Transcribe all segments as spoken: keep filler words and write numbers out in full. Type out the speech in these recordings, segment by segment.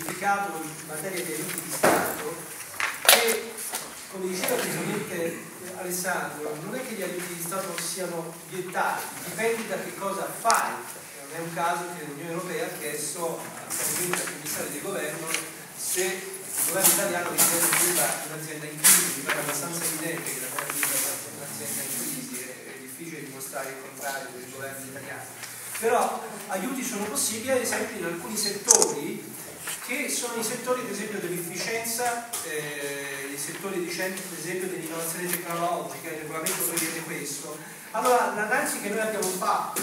chiarificato in materia di aiuti di Stato che, come diceva precisamente Alessandro, non è che gli aiuti di Stato siano vietati, dipende da che cosa fai. Non è un caso che l'Unione Europea ha chiesto al commissario di governo se il governo italiano ritiene l'Ilva un'azienda in crisi. Mi pare abbastanza evidente che la Ilva è un'azienda in crisi, è, è difficile dimostrare il contrario del governo italiano. Però aiuti sono possibili, ad esempio, in alcuni settori che sono i settori, ad esempio, dell'efficienza, eh, i settori, diciamo, ad esempio, dell'innovazione tecnologica. Il regolamento prevede questo. Allora, l'analisi che noi abbiamo fatto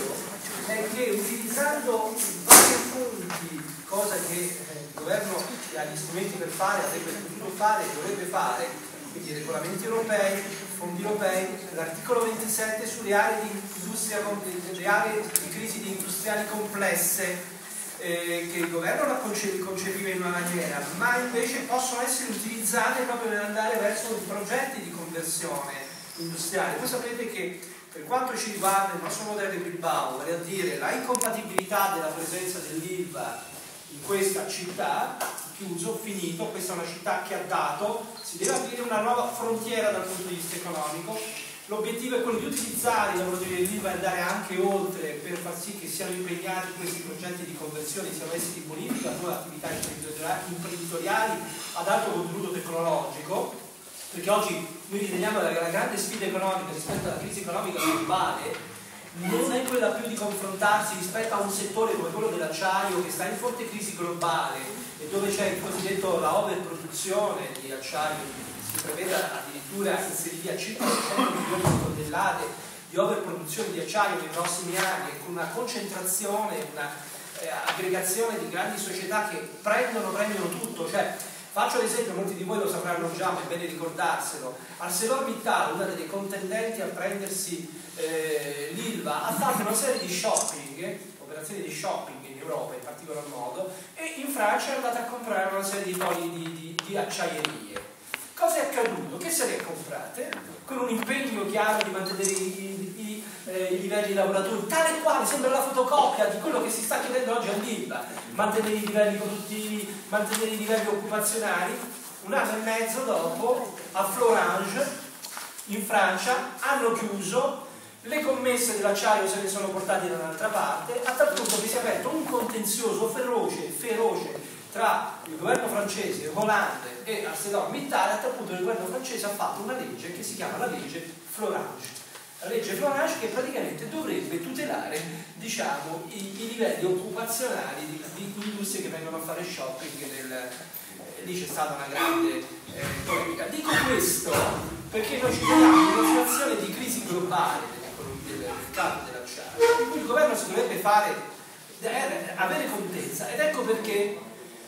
è che utilizzando vari punti, cosa che eh, il governo ha gli strumenti per fare, avrebbe potuto fare e dovrebbe fare, quindi regolamenti europei, fondi europei, l'articolo ventisette sulle aree di industria, le aree di crisi di industriali complesse, eh, che il governo la concepiva in una maniera, ma invece possono essere utilizzate proprio per andare verso progetti di conversione industriale. Voi sapete che per quanto ci riguarda il nostro modello di Bilbao, vale a dire la incompatibilità della presenza dell'Ilva in questa città, chiuso, finito, questa è una città che ha dato, si deve aprire una nuova frontiera dal punto di vista economico. L'obiettivo è quello di utilizzare i lavoratori dell'Ilva e andare anche oltre per far sì che siano impegnati in questi progetti di conversione, siano essi di bonifica o attività imprenditoriali ad alto contenuto tecnologico, perché oggi noi riteniamo che la grande sfida economica rispetto alla crisi economica globale non è quella più di confrontarsi rispetto a un settore come quello dell'acciaio che sta in forte crisi globale e dove c'è il cosiddetto la overproduzione di acciaio. Si prevede addirittura inserire via circa seicento milioni di tonnellate di overproduzione di acciaio nei prossimi anni, con una concentrazione, una eh, aggregazione di grandi società che prendono, prendono tutto. Cioè, faccio l'esempio, molti di voi lo sapranno già, ma è bene ricordarselo. ArcelorMittal, una delle contendenti a prendersi eh, l'Ilva, ha fatto una serie di shopping, operazioni di shopping in Europa in particolar modo, e in Francia è andata a comprare una serie di poli di, di, di acciaierie. Cosa è accaduto? Che se le ha comprate con un impegno chiaro di mantenere i, i, i, eh, i livelli lavoratori, tale e quale sembra la fotocopia di quello che si sta chiedendo oggi all'Ilva, mantenere i livelli produttivi, mantenere i livelli occupazionali. Un anno e mezzo dopo, a Florange, in Francia, hanno chiuso, le commesse dell'acciaio se ne sono portate da un'altra parte, a tal punto che si è aperto un contenzioso feroce, feroce tra il governo francese, Hollande e ArcelorMittal, a tal punto che il governo francese ha fatto una legge che si chiama la legge Florange. La legge Florange che praticamente dovrebbe tutelare, diciamo, i, i livelli occupazionali di, di industrie che vengono a fare shopping nel, eh, lì c'è stata una grande eh, polemica. Dico questo perché noi ci troviamo in una situazione di crisi globale del mercato dell'acciaio, in cui il governo si dovrebbe fare, avere contezza, ed ecco perché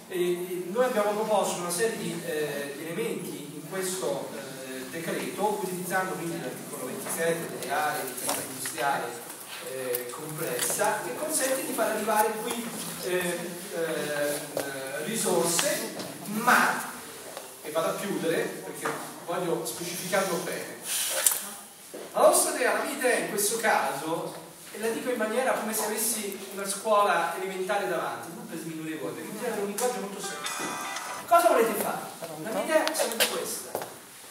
E noi abbiamo proposto una serie di eh, elementi in questo eh, decreto, utilizzando quindi l'articolo ventisette delle aree di attività industriale eh, complessa, che consente di far arrivare qui eh, eh, risorse, ma, e vado a chiudere perché voglio specificarlo bene, la nostra idea, la mia idea in questo caso, e la dico in maniera come se avessi una scuola elementare davanti, non per sminuire voi, perché bisogna avere un linguaggio molto semplice. Cosa volete fare? La mia idea è sempre questa.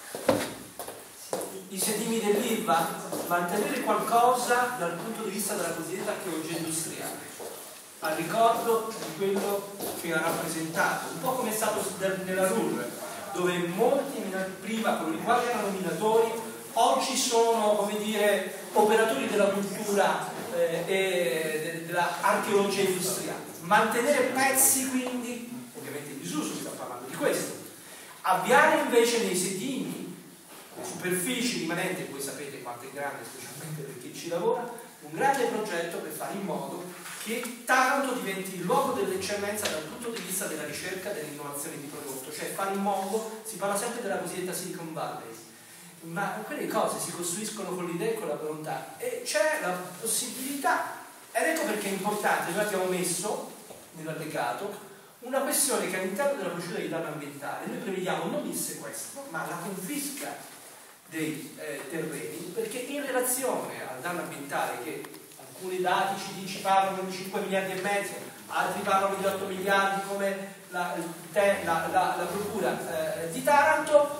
I sedimi dell'Ilva, mantenere qualcosa dal punto di vista della cosiddetta archeologia industriale, al ricordo di quello che ha rappresentato, un po' come è stato nella R U R, dove molti prima, coloro i quali erano minatori, oggi sono, come dire, operatori della cultura eh, e dell'archeologia industriale. Mantenere pezzi, quindi, ovviamente in disuso, si sta parlando di questo. Avviare invece nei sedimi, le superfici rimanenti, voi sapete quanto è grande, specialmente per chi ci lavora, un grande progetto per fare in modo che Taranto diventi il luogo dell'eccellenza dal punto di vista della ricerca e dell'innovazione di prodotto, cioè fare in modo, si parla sempre della cosiddetta Silicon Valley, ma quelle cose si costruiscono con l'idea e con la volontà, e c'è la possibilità, ed ecco perché è importante. Noi abbiamo messo nell'allegato una questione che all'interno della procedura di danno ambientale noi prevediamo non il sequestro ma la confisca dei eh, terreni, perché in relazione al danno ambientale, che alcuni dati ci dici parlano di cinque miliardi e mezzo, altri parlano di otto miliardi come la, te, la, la, la procura eh, di Taranto.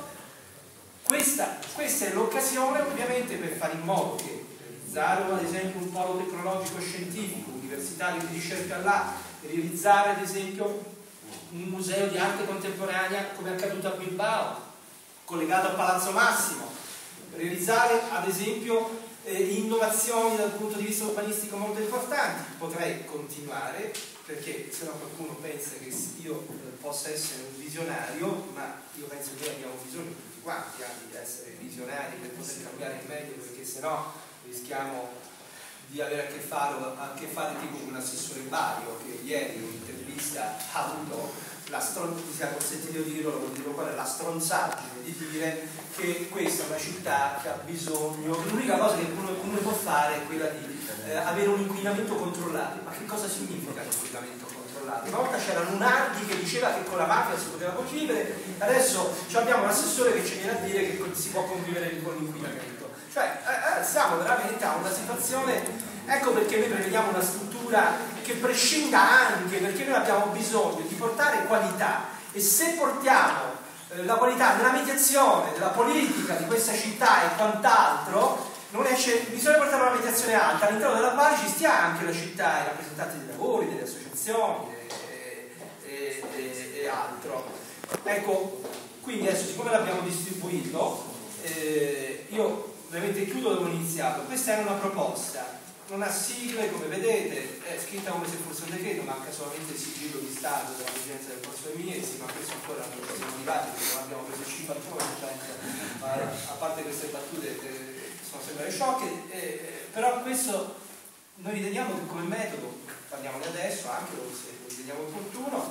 Questa, questa è l'occasione ovviamente per fare in modo che realizzare ad esempio un polo tecnologico scientifico, universitario di ricerca là, realizzare ad esempio un museo di arte contemporanea come è accaduto a Bilbao, collegato a Palazzo Massimo, realizzare ad esempio eh, innovazioni dal punto di vista urbanistico molto importanti. Potrei continuare, perché se no qualcuno pensa che io eh, possa essere un visionario, ma io penso che abbiamo bisogno tutti quanti anche di essere visionari per poter cambiare in meglio, perché se no rischiamo di avere a che fare, a che fare tipo con un assessore Bario che ieri in un'intervista ha avuto la stronzaggine, consentito di dirlo, lo dirò qual è la stronzaggine di dire che questa è una città che ha bisogno, l'unica cosa che uno, uno può fare è quella di eh, avere un inquinamento controllato. Ma che cosa significa l'inquinamento controllato? Una volta c'era Lunardi che diceva che con la mafia si poteva convivere, adesso abbiamo un assessore che ci viene a dire che si può convivere con l'inquinamento. Cioè, eh, siamo veramente a una situazione, ecco perché noi prevediamo una struttura che prescinda anche, perché noi abbiamo bisogno di portare qualità, e se portiamo eh, la qualità nella mediazione della politica di questa città e quant'altro, non è, bisogna portare una mediazione alta, all'interno della quale ci stia anche la città, i rappresentanti dei lavori, delle associazioni e, e, e, e altro. Ecco, quindi adesso siccome l'abbiamo distribuito, eh, io ovviamente chiudo dove ho iniziato. Questa è una proposta, non ha sigle, come vedete, è scritta come se fosse un decreto, manca solamente il sigillo di Stato della Presidenza del Corso dei Ministri, ma questo ancora non ci siamo arrivati perché non abbiamo preso il cinquantuno per cento, a parte queste battute eh, sono sempre sciocche, eh, però questo noi riteniamo che come metodo, parliamone adesso anche se lo riteniamo opportuno,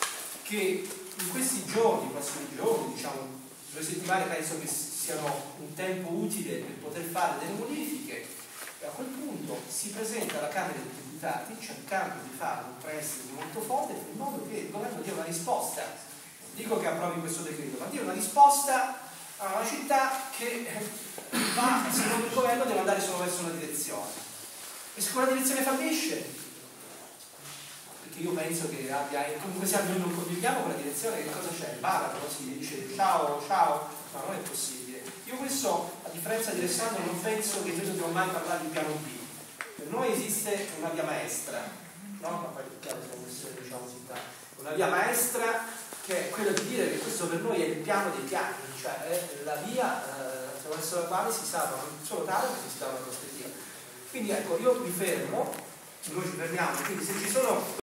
che in questi giorni, prossimi giorni, diciamo due settimane, penso che siano un tempo utile per poter fare delle modifiche. A quel punto si presenta alla Camera dei Deputati cercando di fare un pressing molto forte in modo che il governo dia una risposta, dico che approvi questo decreto, ma dia una risposta a una città che va, secondo il governo, deve andare solo verso una direzione, e se quella direzione fallisce, perché io penso che abbia, comunque se noi non condividiamo quella direzione, che cosa c'è? Il baratro, si dice ciao ciao, ma non è possibile. Io questo, a differenza di Alessandro, non penso che noi dobbiamo mai parlare di piano B. Per noi esiste una via maestra, no? Ma poi diciamo una via maestra che è quella di dire che questo per noi è il piano dei piani, cioè è la via eh, attraverso la quale si salva non solo tale, ma si salva la prospettiva. Quindi ecco, io mi fermo, noi ci fermiamo, quindi se ci sono